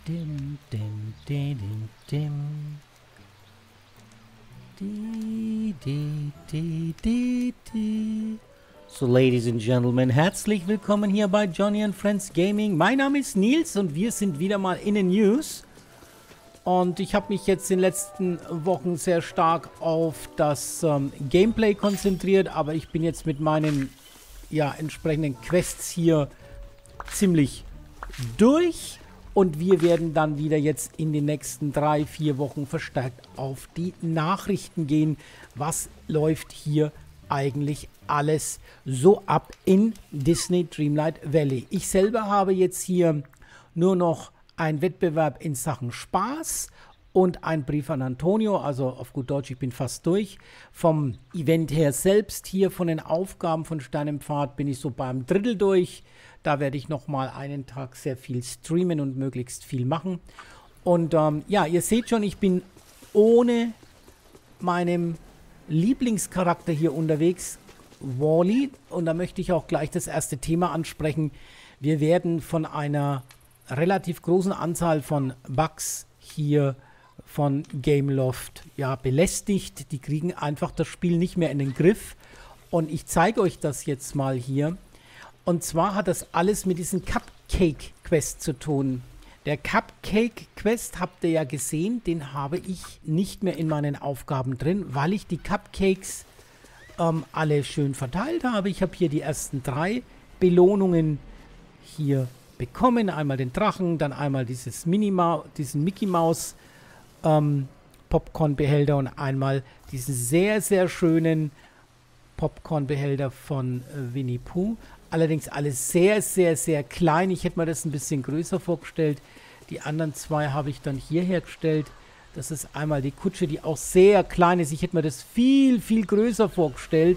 Dim, dim, dim, dim, dim. Di, di, di, di, di. So, Ladies and Gentlemen, herzlich willkommen hier bei Johnny and Friends Gaming. Mein Name ist Nils und wir sind wieder mal in den News. Und ich habe mich jetzt in den letzten Wochen sehr stark auf das Gameplay konzentriert, aber ich bin jetzt mit meinen entsprechenden Quests hier ziemlich durch. Und wir werden dann wieder jetzt in den nächsten 3-4 Wochen verstärkt auf die Nachrichten gehen. Was läuft hier eigentlich alles so ab in Disney Dreamlight Valley? Ich selber habe jetzt hier nur noch einen Wettbewerb in Sachen Spaß und einen Brief an Antonio. Also auf gut Deutsch, ich bin fast durch. Vom Event her selbst hier, von den Aufgaben von Sternenpfad, bin ich so beim Drittel durch. Da werde ich nochmal einen Tag sehr viel streamen und möglichst viel machen. Und ja, ihr seht schon, ich bin ohne meinem Lieblingscharakter hier unterwegs, Wall-E. Und da möchte ich auch gleich das erste Thema ansprechen. Wir werden von einer relativ großen Anzahl von Bugs hier von Gameloft belästigt. Die kriegen einfach das Spiel nicht mehr in den Griff. Und ich zeige euch das jetzt mal hier. Und zwar hat das alles mit diesem Cupcake-Quest zu tun. Der Cupcake-Quest habt ihr ja gesehen, den habe ich nicht mehr in meinen Aufgaben drin, weil ich die Cupcakes alle schön verteilt habe. Ich habe hier die ersten 3 Belohnungen hier bekommen. Einmal den Drachen, dann einmal diesen Mickey Mouse Popcorn-Behälter und einmal diesen sehr, sehr schönen Popcorn-Behälter von Winnie Pooh. Allerdings alles sehr, sehr, sehr klein. Ich hätte mir das ein bisschen größer vorgestellt. Die anderen 2 habe ich dann hier hergestellt. Das ist einmal die Kutsche, die auch sehr klein ist. Ich hätte mir das viel, viel größer vorgestellt.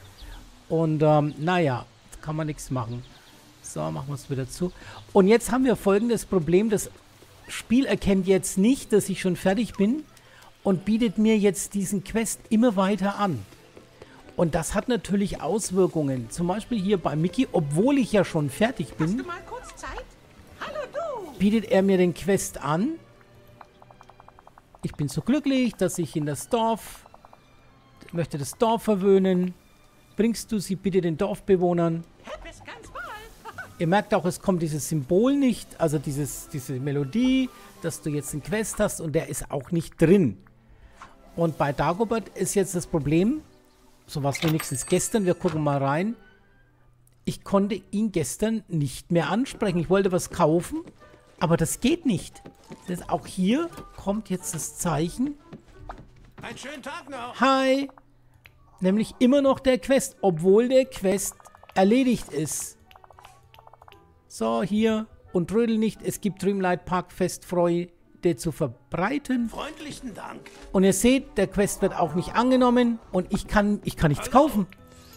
Und naja, kann man nichts machen. So, machen wir es wieder zu. Und jetzt haben wir folgendes Problem. Das Spiel erkennt jetzt nicht, dass ich schon fertig bin und bietet mir jetzt diesen Quest immer weiter an. Und das hat natürlich Auswirkungen. Zum Beispiel hier bei Mickey, obwohl ich ja schon fertig bin, hast du mal kurz Zeit? Hallo du! Bietet er mir den Quest an. Ich bin so glücklich, dass ich in das Dorf, möchte das Dorf verwöhnen. Bringst du sie bitte den Dorfbewohnern? Bis ganz bald! Ihr merkt auch, es kommt dieses Symbol nicht, also diese Melodie, dass du jetzt einen Quest hast und der ist auch nicht drin. Und bei Dagobert ist jetzt das Problem, so war es wenigstens gestern, wir gucken mal rein. Ich konnte ihn gestern nicht mehr ansprechen. Ich wollte was kaufen, aber das geht nicht. Das auch hier kommt jetzt das Zeichen. Einen schönen Tag noch! Hi! Nämlich immer noch der Quest, obwohl der Quest erledigt ist. So, hier. Und trödel nicht, es gibt Dreamlight Park Festfreude zu verbreiten. Freundlichen Dank! Und ihr seht, der Quest wird auch nicht angenommen und ich kann nichts kaufen.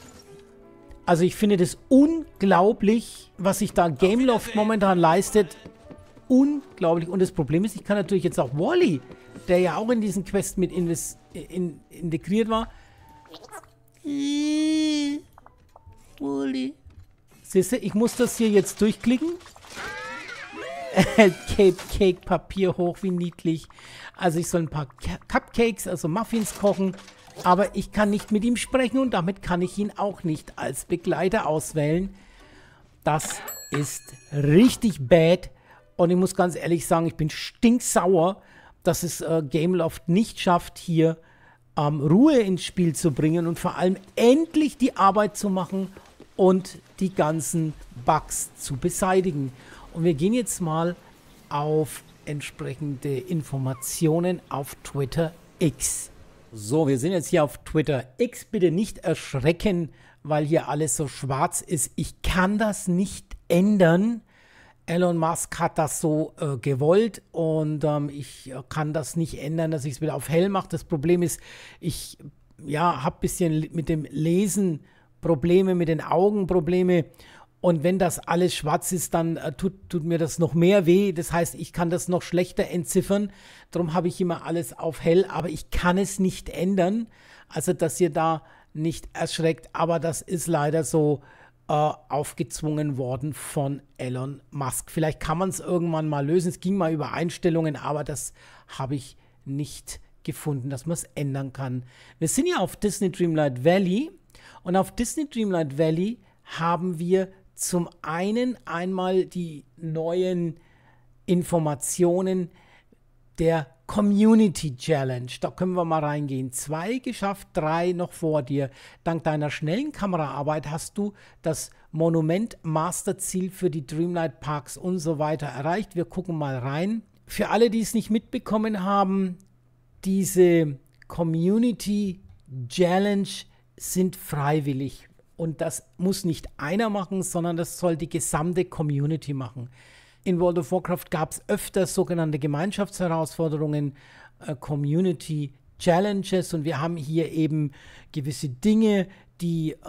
Also ich finde das unglaublich, was sich da Gameloft momentan leistet. Unglaublich. Und das Problem ist, ich kann natürlich jetzt auch Wall-E, der ja auch in diesen Quest mit integriert war. Wall-E. Siehst du, ich muss das hier jetzt durchklicken. Cake-Papier hoch, wie niedlich. Also ich soll ein paar Cupcakes, also Muffins kochen. Aber ich kann nicht mit ihm sprechen und damit kann ich ihn auch nicht als Begleiter auswählen. Das ist richtig bad. Und ich muss ganz ehrlich sagen, ich bin stinksauer, dass es Gameloft nicht schafft, hier Ruhe ins Spiel zu bringen und vor allem endlich die Arbeit zu machen und die ganzen Bugs zu beseitigen. Und wir gehen jetzt mal auf entsprechende Informationen auf Twitter X. So, wir sind jetzt hier auf Twitter X. Bitte nicht erschrecken, weil hier alles so schwarz ist. Ich kann das nicht ändern. Elon Musk hat das so gewollt und ich kann das nicht ändern, dass ich es wieder auf hell mache. Das Problem ist, ich habe ein bisschen mit dem Lesen Probleme, mit den Augen Probleme. Und wenn das alles schwarz ist, dann tut mir das noch mehr weh. Das heißt, ich kann das noch schlechter entziffern. Darum habe ich immer alles auf hell, aber ich kann es nicht ändern. Also, dass ihr da nicht erschreckt. Aber das ist leider so, aufgezwungen worden von Elon Musk. Vielleicht kann man es irgendwann mal lösen. Es ging mal über Einstellungen, aber das habe ich nicht gefunden, dass man es ändern kann. Wir sind ja auf Disney Dreamlight Valley und auf Disney Dreamlight Valley haben wir zum einen einmal die neuen Informationen der Community Challenge. Da können wir mal reingehen. 2 geschafft, 3 noch vor dir. Dank deiner schnellen Kameraarbeit hast du das Monument Masterziel für die Dreamlight Parks und so weiter erreicht. Wir gucken mal rein. Für alle, die es nicht mitbekommen haben, diese Community Challenge sind freiwillig. Und das muss nicht einer machen, sondern das soll die gesamte Community machen. In World of Warcraft gab es öfter sogenannte Gemeinschaftsherausforderungen, Community Challenges, und wir haben hier eben gewisse Dinge, die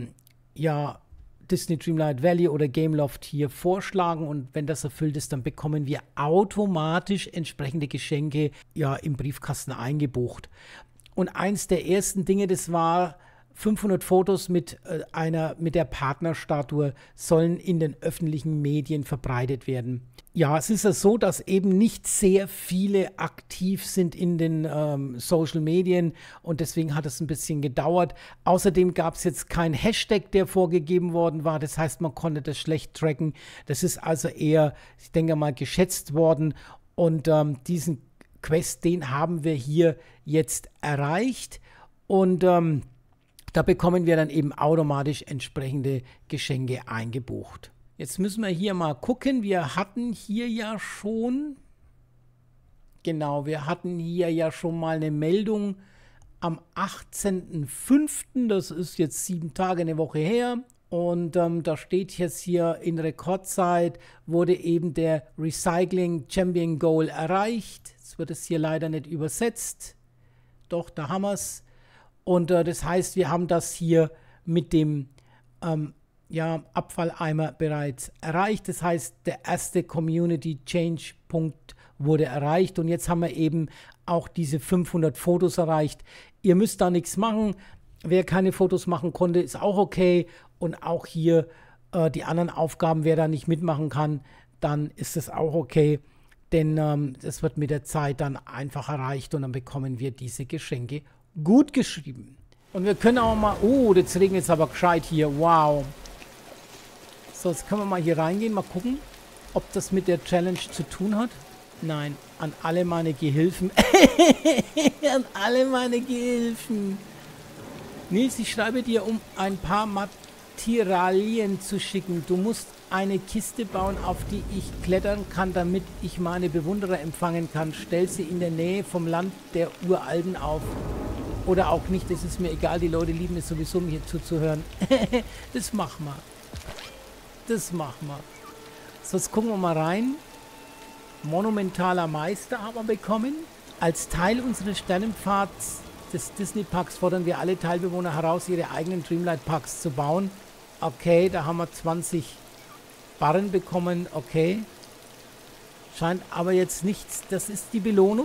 Disney Dreamlight Valley oder Gameloft hier vorschlagen, und wenn das erfüllt ist, dann bekommen wir automatisch entsprechende Geschenke im Briefkasten eingebucht. Und eins der ersten Dinge, das war 500 Fotos mit der Partnerstatue sollen in den öffentlichen Medien verbreitet werden. Ja, es ist ja so, dass eben nicht sehr viele aktiv sind in den Social Medien, und deswegen hat es ein bisschen gedauert. Außerdem gab es jetzt keinen Hashtag, der vorgegeben worden war. Das heißt, man konnte das schlecht tracken. Das ist also eher, ich denke mal, geschätzt worden, und diesen Quest, den haben wir hier jetzt erreicht, und da bekommen wir dann eben automatisch entsprechende Geschenke eingebucht. Jetzt müssen wir hier mal gucken. Wir hatten hier ja schon mal eine Meldung am 18.05. Das ist jetzt 7 Tage, eine Woche her. Und da steht jetzt hier, in Rekordzeit wurde eben der Recycling Champion Goal erreicht. Jetzt wird es hier leider nicht übersetzt. Doch, da haben wir es. Und das heißt, wir haben das hier mit dem Abfalleimer bereits erreicht. Das heißt, der erste Community Change Punkt wurde erreicht. Und jetzt haben wir eben auch diese 500 Fotos erreicht. Ihr müsst da nichts machen. Wer keine Fotos machen konnte, ist auch okay. Und auch hier die anderen Aufgaben, wer da nicht mitmachen kann, dann ist das auch okay. Denn das wird mit der Zeit dann einfach erreicht, und dann bekommen wir diese Geschenke gut geschrieben. Und wir können auch mal, jetzt regnet es aber gescheit hier, wow. So, jetzt können wir mal hier reingehen, mal gucken, ob das mit der Challenge zu tun hat. Nein, an alle meine Gehilfen. An alle meine Gehilfen. Nils, ich schreibe dir, um ein paar Materialien zu schicken. Du musst eine Kiste bauen, auf die ich klettern kann, damit ich meine Bewunderer empfangen kann. Stell sie in der Nähe vom Land der Uralten auf. Oder auch nicht, das ist mir egal. Die Leute lieben es sowieso, mir hier zuzuhören. Das machen wir. Das machen wir. So, jetzt gucken wir mal rein. Monumentaler Meister haben wir bekommen. Als Teil unseres Sternenpfads des Disney-Parks fordern wir alle Teilbewohner heraus, ihre eigenen Dreamlight-Parks zu bauen. Okay, da haben wir 20 Barren bekommen. Okay. Scheint aber jetzt nichts. Das ist die Belohnung.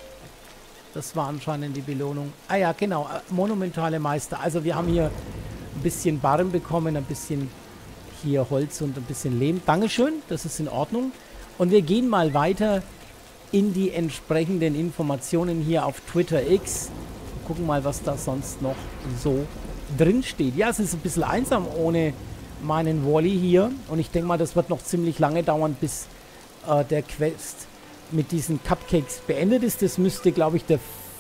Das war anscheinend die Belohnung. Ah ja, genau. Monumentale Meister. Also wir haben hier ein bisschen Barren bekommen, ein bisschen hier Holz und ein bisschen Lehm. Dankeschön, das ist in Ordnung. Und wir gehen mal weiter in die entsprechenden Informationen hier auf Twitter X. Gucken mal, was da sonst noch so drin steht. Ja, es ist ein bisschen einsam ohne meinen Wally hier. Und ich denke mal, das wird noch ziemlich lange dauern, bis der Quest mit diesen Cupcakes beendet ist. Das müsste, glaube ich, der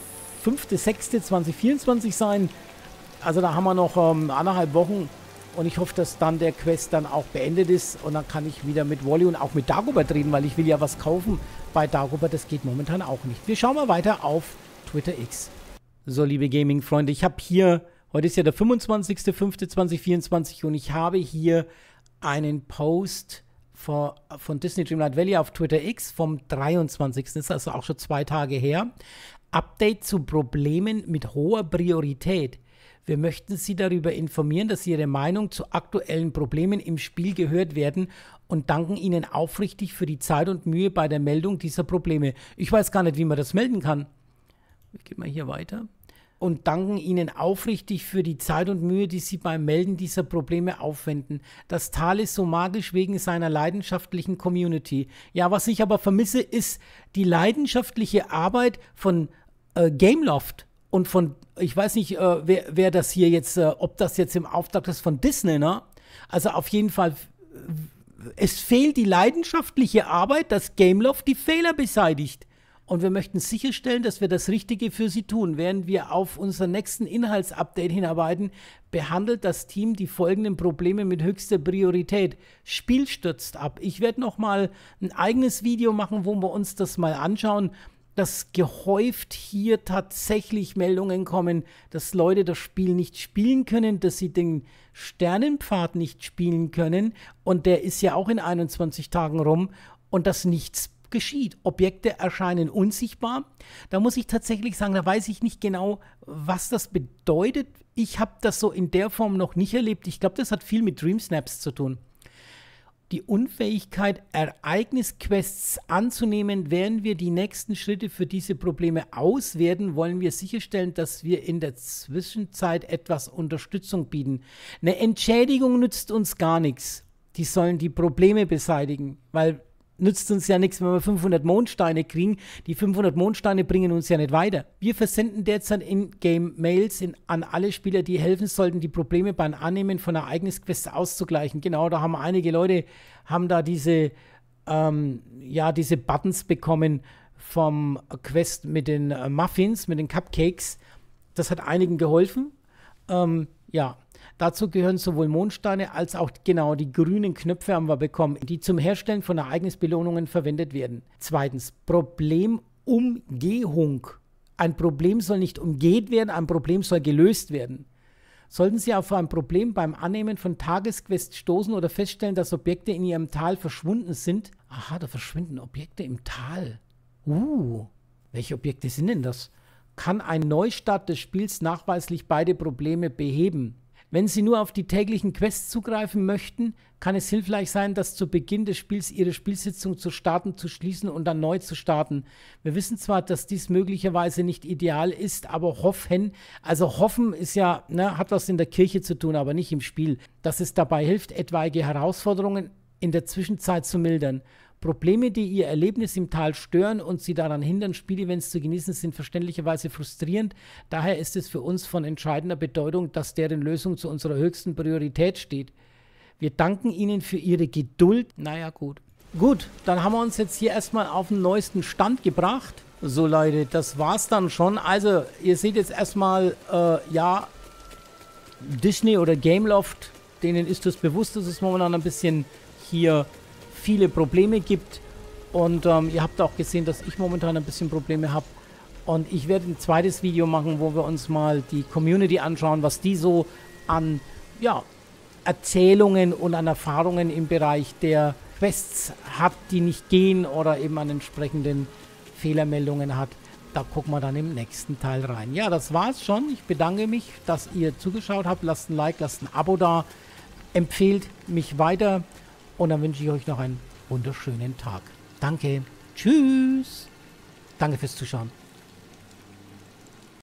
5.6.2024 sein. Also da haben wir noch 1,5 Wochen. Und ich hoffe, dass dann der Quest dann auch beendet ist. Und dann kann ich wieder mit Wally und auch mit Dagobert reden, weil ich will ja was kaufen bei Dagobert. Das geht momentan auch nicht. Wir schauen mal weiter auf Twitter X. So, liebe Gaming-Freunde, ich habe hier, heute ist ja der 25.05.2024, und ich habe hier einen Post von Disney Dreamlight Valley auf Twitter X vom 23. Das ist also auch schon 2 Tage her. Update zu Problemen mit hoher Priorität. Wir möchten Sie darüber informieren, dass Ihre Meinung zu aktuellen Problemen im Spiel gehört werden, und danken Ihnen aufrichtig für die Zeit und Mühe bei der Meldung dieser Probleme. Ich weiß gar nicht, wie man das melden kann. Ich gehe mal hier weiter. und danken Ihnen aufrichtig für die Zeit und Mühe, die Sie beim Melden dieser Probleme aufwenden. Das Tal ist so magisch wegen seiner leidenschaftlichen Community. Ja, was ich aber vermisse, ist die leidenschaftliche Arbeit von Gameloft und von, ich weiß nicht, wer das hier jetzt, ob das jetzt im Auftrag ist von Disney, ne? Also auf jeden Fall, es fehlt die leidenschaftliche Arbeit, dass Gameloft die Fehler beseitigt. Und wir möchten sicherstellen, dass wir das Richtige für Sie tun. Während wir auf unseren nächsten Inhaltsupdate hinarbeiten, behandelt das Team die folgenden Probleme mit höchster Priorität. Spiel stürzt ab. Ich werde nochmal ein eigenes Video machen, wo wir uns das mal anschauen, dass gehäuft hier tatsächlich Meldungen kommen, dass Leute das Spiel nicht spielen können, dass sie den Sternenpfad nicht spielen können. Und der ist ja auch in 21 Tagen rum und dass nichts geschieht. Objekte erscheinen unsichtbar. Da muss ich tatsächlich sagen, da weiß ich nicht genau, was das bedeutet. Ich habe das so in der Form noch nicht erlebt. Ich glaube, das hat viel mit Dream Snaps zu tun. Die Unfähigkeit, Ereignisquests anzunehmen, während wir die nächsten Schritte für diese Probleme auswerten, wollen wir sicherstellen, dass wir in der Zwischenzeit etwas Unterstützung bieten. Eine Entschädigung nützt uns gar nichts. Die sollen die Probleme beseitigen, weil nützt uns ja nichts, wenn wir 500 Mondsteine kriegen. Die 500 Mondsteine bringen uns ja nicht weiter. Wir versenden derzeit In-Game-Mails an alle Spieler, die helfen sollten, die Probleme beim Annehmen von Ereignisquests auszugleichen. Genau, da haben einige Leute, haben da diese Buttons bekommen vom Quest mit den Muffins, mit den Cupcakes. Das hat einigen geholfen. Dazu gehören sowohl Mondsteine als auch genau die grünen Knöpfe haben wir bekommen, die zum Herstellen von Ereignisbelohnungen verwendet werden. Zweitens, Problemumgehung. Ein Problem soll nicht umgeht werden, ein Problem soll gelöst werden. Sollten Sie auf ein Problem beim Annehmen von Tagesquests stoßen oder feststellen, dass Objekte in Ihrem Tal verschwunden sind. Aha, da verschwinden Objekte im Tal. Welche Objekte sind denn das? Kann ein Neustart des Spiels nachweislich beide Probleme beheben. Wenn Sie nur auf die täglichen Quests zugreifen möchten, kann es hilfreich sein, dass zu Beginn des Spiels Ihre Spielsitzung zu starten, zu schließen und dann neu zu starten. Wir wissen zwar, dass dies möglicherweise nicht ideal ist, aber hoffen ist ja, hat was in der Kirche zu tun, aber nicht im Spiel, dass es dabei hilft, etwaige Herausforderungen in der Zwischenzeit zu mildern. Probleme, die Ihr Erlebnis im Tal stören und Sie daran hindern, Spielevents zu genießen, sind verständlicherweise frustrierend. Daher ist es für uns von entscheidender Bedeutung, dass deren Lösung zu unserer höchsten Priorität steht. Wir danken Ihnen für Ihre Geduld. Naja, gut. Gut, dann haben wir uns jetzt hier erstmal auf den neuesten Stand gebracht. So Leute, das war's dann schon. Also, ihr seht jetzt erstmal, Disney oder Gameloft, denen ist das bewusst, dass es momentan ein bisschen hier viele Probleme gibt und ihr habt auch gesehen, dass ich momentan ein bisschen Probleme habe und ich werde ein zweites Video machen, wo wir uns mal die Community anschauen, was die so an Erzählungen und an Erfahrungen im Bereich der Quests hat, die nicht gehen oder eben an entsprechenden Fehlermeldungen hat. Da gucken wir dann im nächsten Teil rein. Ja, das war's schon. Ich bedanke mich, dass ihr zugeschaut habt. Lasst ein Like, lasst ein Abo da. Empfehlt mich weiter. Und dann wünsche ich euch noch einen wunderschönen Tag. Danke. Tschüss. Danke fürs Zuschauen.